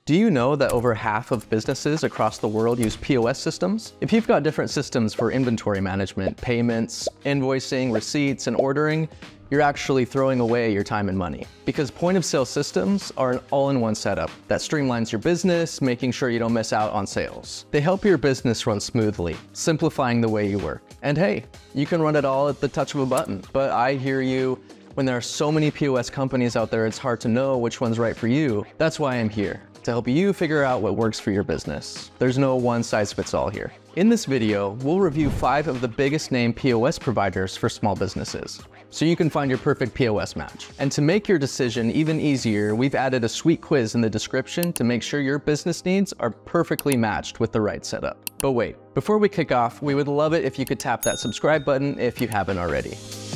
Do you know that over half of businesses across the world use POS systems? If you've got different systems for inventory management, payments, invoicing, receipts, and ordering, you're actually throwing away your time and money. Because point-of-sale systems are an all-in-one setup that streamlines your business, making sure you don't miss out on sales. They help your business run smoothly, simplifying the way you work. And hey, you can run it all at the touch of a button. But I hear you, when there are so many POS companies out there, it's hard to know which one's right for you. That's why I'm here, to help you figure out what works for your business. There's no one-size-fits-all here. In this video, we'll review 5 of the biggest name POS providers for small businesses, so you can find your perfect POS match. And to make your decision even easier, we've added a sweet quiz in the description to make sure your business needs are perfectly matched with the right setup. But wait, before we kick off, we would love it if you could tap that subscribe button if you haven't already.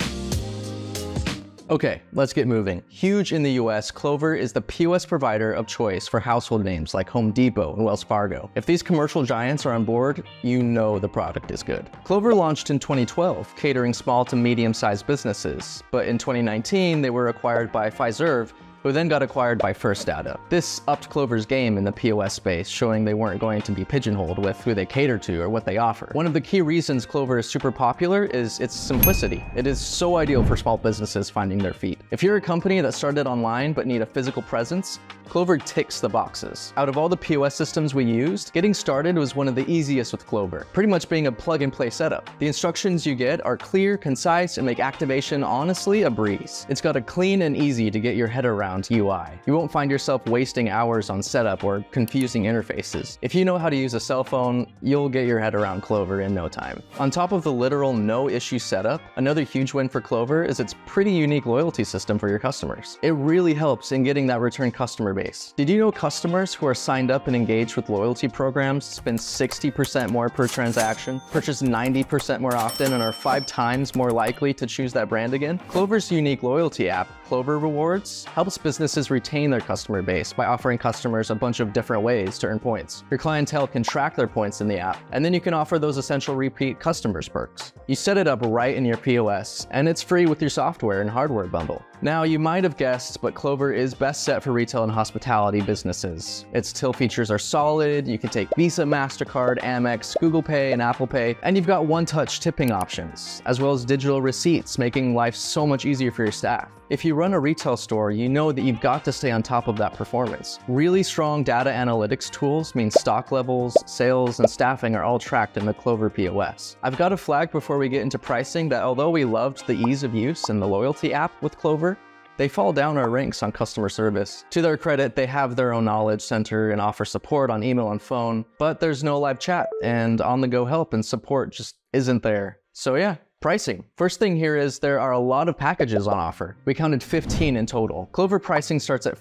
Okay, let's get moving. Huge in the US, Clover is the POS provider of choice for household names like Home Depot and Wells Fargo. If these commercial giants are on board, you know the product is good. Clover launched in 2012, catering small to medium-sized businesses, but in 2019, they were acquired by Fiserv, who then got acquired by First Data. This upped Clover's game in the POS space, showing they weren't going to be pigeonholed with who they cater to or what they offer. One of the key reasons Clover is super popular is its simplicity. It is so ideal for small businesses finding their feet. If you're a company that started online but need a physical presence, Clover ticks the boxes. Out of all the POS systems we used, getting started was one of the easiest with Clover, pretty much being a plug-and-play setup. The instructions you get are clear, concise, and make activation honestly a breeze. It's got a clean and easy to get your head around UI. You won't find yourself wasting hours on setup or confusing interfaces. If you know how to use a cell phone, you'll get your head around Clover in no time. On top of the literal no-issue setup, another huge win for Clover is its pretty unique loyalty system for your customers. It really helps in getting that return customer base. Did you know customers who are signed up and engaged with loyalty programs spend 60% more per transaction, purchase 90% more often, and are 5 times more likely to choose that brand again? Clover's unique loyalty app, Clover Rewards, helps businesses retain their customer base by offering customers a bunch of different ways to earn points. Your clientele can track their points in the app, and then you can offer those essential repeat customers perks. You set it up right in your POS, and it's free with your software and hardware bundle. Now, you might have guessed, but Clover is best set for retail and hospitality businesses. Its till features are solid, you can take Visa, MasterCard, Amex, Google Pay, and Apple Pay, and you've got one-touch tipping options, as well as digital receipts, making life so much easier for your staff. If you run a retail store, you know that you've got to stay on top of that performance. Really strong data analytics tools mean stock levels, sales, and staffing are all tracked in the Clover POS. I've got to flag before we get into pricing that although we loved the ease of use and the loyalty app with Clover, they fall down our ranks on customer service. To their credit, they have their own knowledge center and offer support on email and phone, but there's no live chat, and on-the-go help and support just isn't there. So yeah. Pricing. First thing here is there are a lot of packages on offer. We counted 15 in total. Clover pricing starts at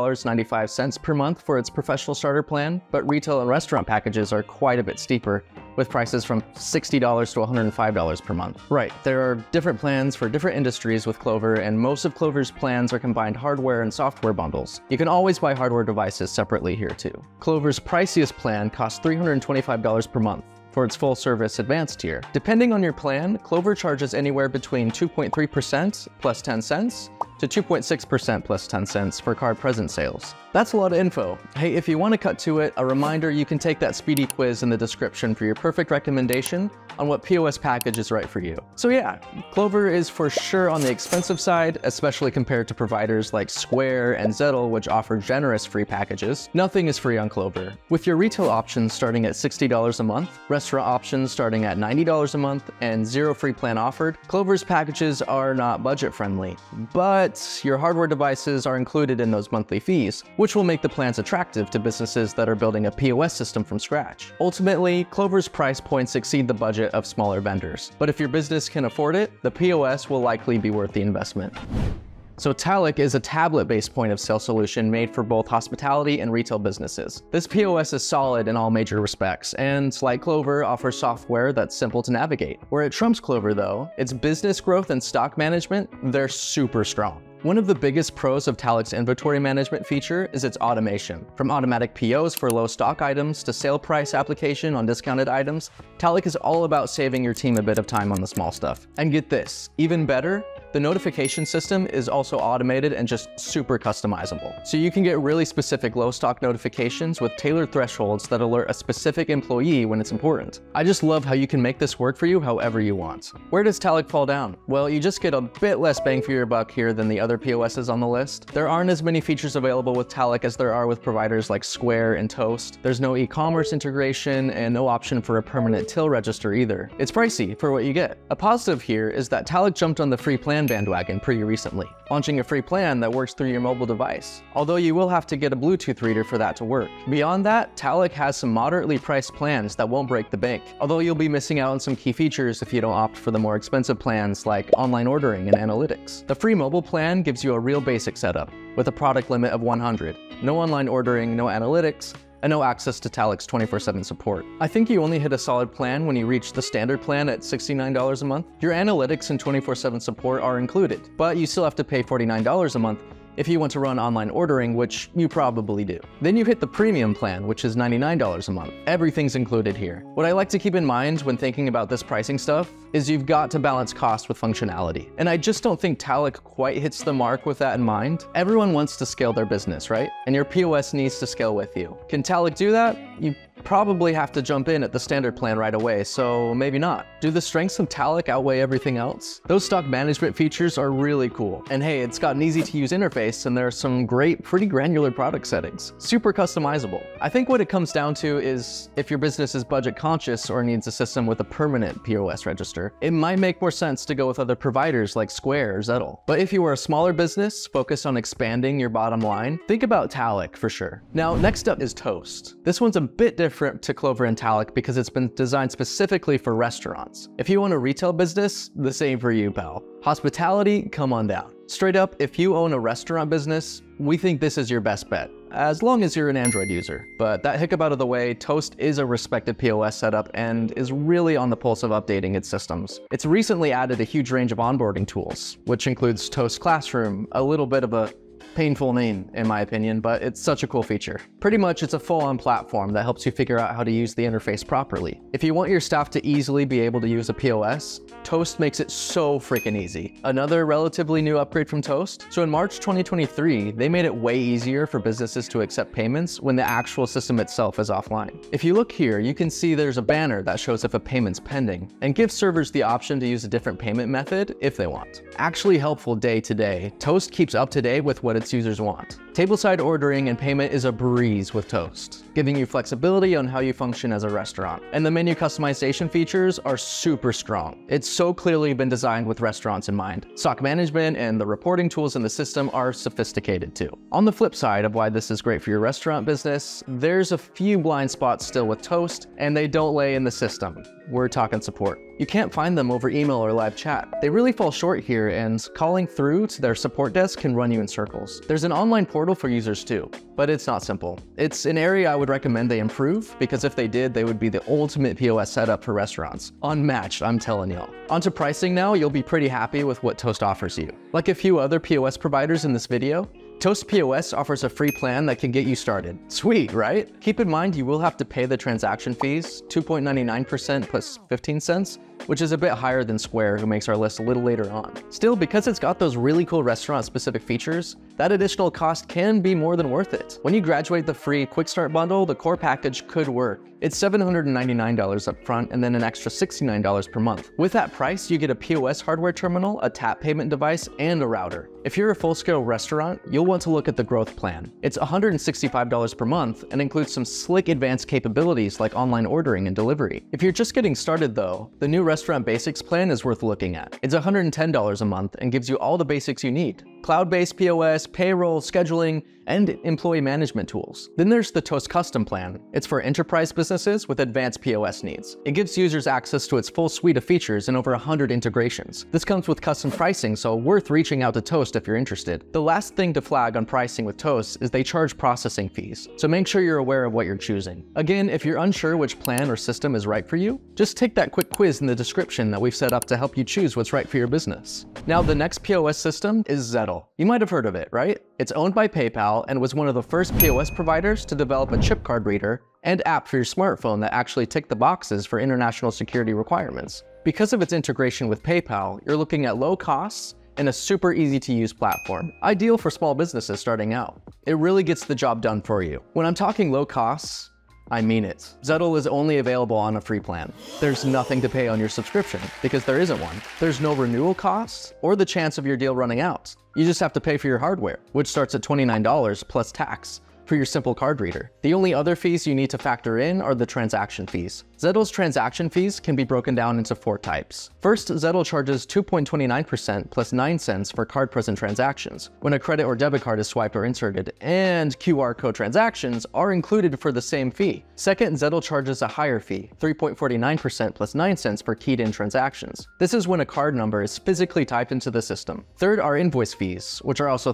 $14.95 per month for its professional starter plan, but retail and restaurant packages are quite a bit steeper, with prices from $60 to $105 per month. Right, there are different plans for different industries with Clover, and most of Clover's plans are combined hardware and software bundles. You can always buy hardware devices separately here too. Clover's priciest plan costs $325 per month for its full-service advanced tier. Depending on your plan, Clover charges anywhere between 2.3% plus 10 cents to 2.6% plus 10 cents for card-present sales. That's a lot of info. Hey, if you want to cut to it, a reminder you can take that speedy quiz in the description for your perfect recommendation on what POS package is right for you. So yeah, Clover is for sure on the expensive side, especially compared to providers like Square and Zettle, which offer generous free packages. Nothing is free on Clover. With your retail options starting at $60 a month, restaurant options starting at $90 a month, and 0 free plan offered, Clover's packages are not budget-friendly, but your hardware devices are included in those monthly fees, which will make the plans attractive to businesses that are building a POS system from scratch. Ultimately, Clover's price points exceed the budget of smaller vendors, but if your business can afford it, the POS will likely be worth the investment. So Talik is a tablet-based point-of-sale solution made for both hospitality and retail businesses. This POS is solid in all major respects, and like Clover, offers software that's simple to navigate. Where it trumps Clover though, its business growth and stock management, they're super strong. One of the biggest pros of Talik's inventory management feature is its automation. From automatic POs for low stock items to sale price application on discounted items, Talik is all about saving your team a bit of time on the small stuff. And get this, even better, The notification system is also automated and just super customizable. So you can get really specific low stock notifications with tailored thresholds that alert a specific employee when it's important. I just love how you can make this work for you however you want. Where does Talik fall down? Well, you just get a bit less bang for your buck here than the other POSs on the list. There aren't as many features available with Talik as there are with providers like Square and Toast. There's no e-commerce integration and no option for a permanent till register either. It's pricey for what you get. A positive here is that Talik jumped on the free plan bandwagon pretty recently, launching a free plan that works through your mobile device, although you will have to get a Bluetooth reader for that to work. Beyond that, Talik has some moderately priced plans that won't break the bank, although you'll be missing out on some key features if you don't opt for the more expensive plans like online ordering and analytics. The free mobile plan gives you a real basic setup, with a product limit of 100, no online ordering, no analytics, and no access to Talik's 24/7 support. I think you only hit a solid plan when you reach the standard plan at $69 a month. Your analytics and 24/7 support are included, but you still have to pay $49 a month if you want to run online ordering, which you probably do. Then you hit the premium plan, which is $99 a month. Everything's included here. What I like to keep in mind when thinking about this pricing stuff is you've got to balance cost with functionality. And I just don't think Talik quite hits the mark with that in mind. Everyone wants to scale their business, right? And your POS needs to scale with you. Can Talik do that? You probably have to jump in at the standard plan right away, so maybe not. Do the strengths of Talik outweigh everything else? Those stock management features are really cool. And hey, it's got an easy to use interface and there are some great, pretty granular product settings. Super customizable. I think what it comes down to is if your business is budget conscious or needs a system with a permanent POS register, it might make more sense to go with other providers like Square or Zettle. But if you are a smaller business focused on expanding your bottom line, think about Talik for sure. Now, next up is Toast. This one's a bit different to Clover and Talik because it's been designed specifically for restaurants. If you own a retail business, the same for you, pal. Hospitality, come on down. Straight up, if you own a restaurant business, we think this is your best bet, as long as you're an Android user. But that hiccup out of the way, Toast is a respected POS setup and is really on the pulse of updating its systems. It's recently added a huge range of onboarding tools, which includes Toast Classroom, a little bit of a painful name in my opinion, but it's such a cool feature. Pretty much it's a full-on platform that helps you figure out how to use the interface properly. If you want your staff to easily be able to use a POS, Toast makes it so freaking easy. Another relatively new upgrade from Toast. So in March 2023, they made it way easier for businesses to accept payments when the actual system itself is offline. If you look here, you can see there's a banner that shows if a payment's pending and gives servers the option to use a different payment method if they want. Actually helpful day to day, Toast keeps up to date with what its users want. Tableside ordering and payment is a breeze with Toast, giving you flexibility on how you function as a restaurant. And the menu customization features are super strong. It's so clearly been designed with restaurants in mind. Stock management and the reporting tools in the system are sophisticated too. On the flip side of why this is great for your restaurant business, there's a few blind spots still with Toast, and they don't lay in the system. We're talking support. You can't find them over email or live chat. They really fall short here, and calling through to their support desk can run you in circles. There's an online portal for users too, but it's not simple. It's an area I would recommend they improve, because if they did, they would be the ultimate POS setup for restaurants. Unmatched, I'm telling y'all. Onto pricing now, you'll be pretty happy with what Toast offers you. Like a few other POS providers in this video, Toast POS offers a free plan that can get you started. Sweet, right? Keep in mind you will have to pay the transaction fees, 2.99% plus 15 cents, which is a bit higher than Square, who makes our list a little later on. Still, because it's got those really cool restaurant-specific features, that additional cost can be more than worth it. When you graduate the free Quick Start bundle, the core package could work. It's $799 up front and then an extra $69 per month. With that price, you get a POS hardware terminal, a tap payment device, and a router. If you're a full-scale restaurant, you'll want to look at the growth plan. It's $165 per month and includes some slick advanced capabilities like online ordering and delivery. If you're just getting started though, the new Restaurant Basics plan is worth looking at. It's $110 a month and gives you all the basics you need. Cloud-based POS, payroll, scheduling, and employee management tools. Then there's the Toast Custom plan. It's for enterprise businesses with advanced POS needs. It gives users access to its full suite of features and over 100 integrations. This comes with custom pricing, so worth reaching out to Toast if you're interested. The last thing to flag on pricing with Toast is they charge processing fees, so make sure you're aware of what you're choosing. Again, if you're unsure which plan or system is right for you, just take that quick quiz in the description that we've set up to help you choose what's right for your business. Now, the next POS system is Zettle. You might have heard of it, right? It's owned by PayPal and was one of the first POS providers to develop a chip card reader and app for your smartphone that actually tick the boxes for international security requirements. Because of its integration with PayPal, you're looking at low costs and a super easy to use platform. Ideal for small businesses starting out. It really gets the job done for you. When I'm talking low costs, I mean it. Zettle is only available on a free plan. There's nothing to pay on your subscription because there isn't one. There's no renewal costs or the chance of your deal running out. You just have to pay for your hardware, which starts at $29 plus tax for your simple card reader. The only other fees you need to factor in are the transaction fees. Zettle's transaction fees can be broken down into 4 types. First, Zettle charges 2.29% plus 9 cents for card-present transactions, when a credit or debit card is swiped or inserted, and QR code transactions are included for the same fee. Second, Zettle charges a higher fee, 3.49% plus 9 cents for keyed-in transactions. This is when a card number is physically typed into the system. Third are invoice fees, which are also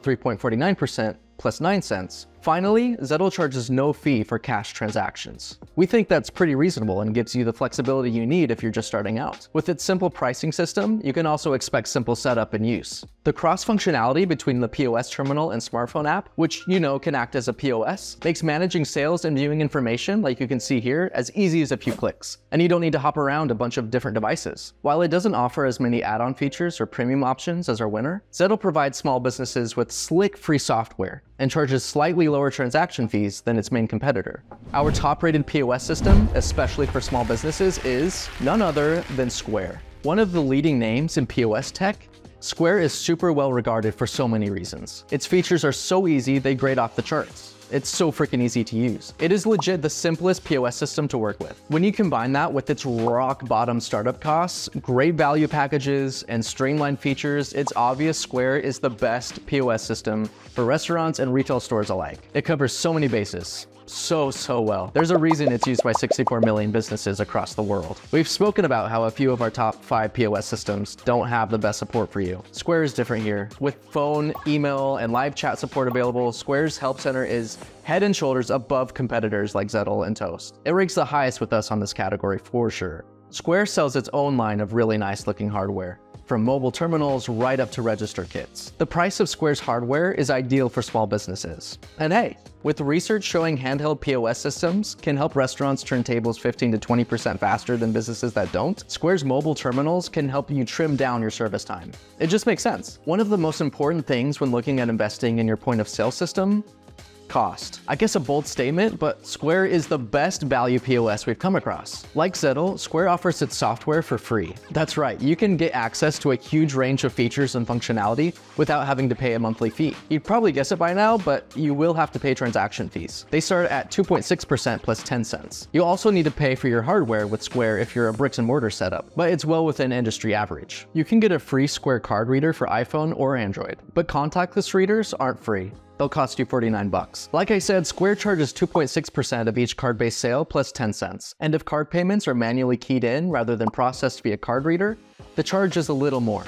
3.49% plus 9 cents. Finally, Zettle charges no fee for cash transactions. We think that's pretty reasonable and gives you the flexibility you need if you're just starting out. With its simple pricing system, you can also expect simple setup and use. The cross-functionality between the POS terminal and smartphone app, which you know can act as a POS, makes managing sales and viewing information, like you can see here, as easy as a few clicks. And you don't need to hop around a bunch of different devices. While it doesn't offer as many add-on features or premium options as our winner, Zettle provides small businesses with slick free software and charges slightly lower transaction fees than its main competitor. Our top-rated POS system, especially for small businesses, is none other than Square. One of the leading names in POS tech, Square is super well regarded for so many reasons. Its features are so easy they grade off the charts. It's so freaking easy to use. It is legit the simplest POS system to work with. When you combine that with its rock bottom startup costs, great value packages, and streamlined features, it's obvious Square is the best POS system for restaurants and retail stores alike. It covers so many bases. So well. There's a reason it's used by 64 million businesses across the world. We've spoken about how a few of our top 5 POS systems don't have the best support for you. Square is different here. With phone, email, and live chat support available, Square's Help Center is head and shoulders above competitors like Zettle and Toast. It ranks the highest with us on this category for sure. Square sells its own line of really nice looking hardware, from mobile terminals right up to register kits. The price of Square's hardware is ideal for small businesses. And hey, with research showing handheld POS systems can help restaurants turn tables 15 to 20% faster than businesses that don't, Square's mobile terminals can help you trim down your service time. It just makes sense. One of the most important things when looking at investing in your point of sale system, cost. I guess a bold statement, but Square is the best value POS we've come across. Like Zettle, Square offers its software for free. That's right, you can get access to a huge range of features and functionality without having to pay a monthly fee. You'd probably guess it by now, but you will have to pay transaction fees. They start at 2.6% plus 10 cents. You'll also need to pay for your hardware with Square if you're a bricks and mortar setup, but it's well within industry average. You can get a free Square card reader for iPhone or Android, but contactless readers aren't free. They'll cost you $49. Like I said, Square charges 2.6% of each card-based sale plus 10 cents. And if card payments are manually keyed in rather than processed via card reader, the charge is a little more.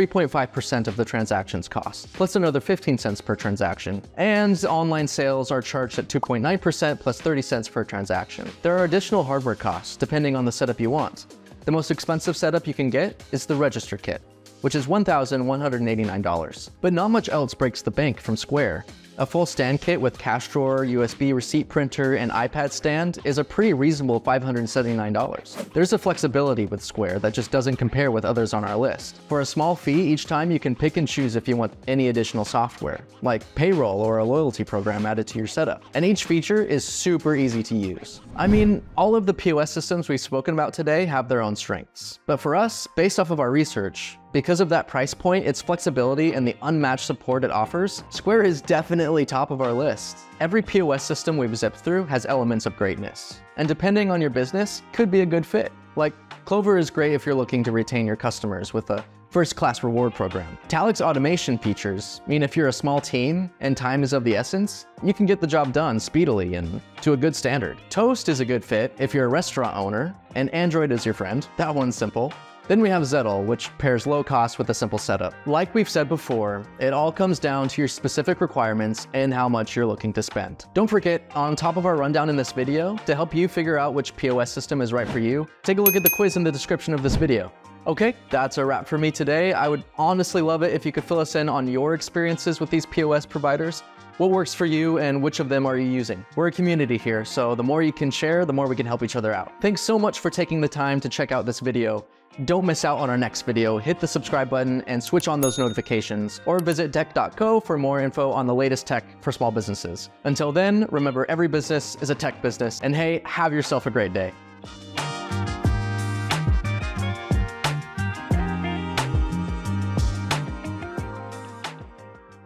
3.5% of the transaction's cost, plus another 15 cents per transaction. And online sales are charged at 2.9% plus 30 cents per transaction. There are additional hardware costs depending on the setup you want. The most expensive setup you can get is the register kit, which is $1,189. But not much else breaks the bank from Square. A full stand kit with cash drawer, USB receipt printer, and iPad stand is a pretty reasonable $579. There's a flexibility with Square that just doesn't compare with others on our list. For a small fee each time, you can pick and choose if you want any additional software, like payroll or a loyalty program added to your setup. And each feature is super easy to use. I mean, all of the POS systems we've spoken about today have their own strengths. But for us, based off of our research, because of that price point, its flexibility, and the unmatched support it offers, Square is definitely top of our list. Every POS system we've zipped through has elements of greatness, and depending on your business, could be a good fit. Like, Clover is great if you're looking to retain your customers with a first-class reward program. Talic's automation features mean if you're a small team and time is of the essence, you can get the job done speedily and to a good standard. Toast is a good fit if you're a restaurant owner, and Android is your friend. That one's simple. Then we have Zettle, which pairs low cost with a simple setup. Like we've said before, it all comes down to your specific requirements and how much you're looking to spend. Don't forget, on top of our rundown in this video, to help you figure out which POS system is right for you, take a look at the quiz in the description of this video. Okay, that's a wrap for me today. I would honestly love it if you could fill us in on your experiences with these POS providers. What works for you and which of them are you using? We're a community here, so the more you can share, the more we can help each other out. Thanks so much for taking the time to check out this video. Don't miss out on our next video. Hit the subscribe button and switch on those notifications, or visit tech.co for more info on the latest tech for small businesses. Until then, remember every business is a tech business, and hey, have yourself a great day.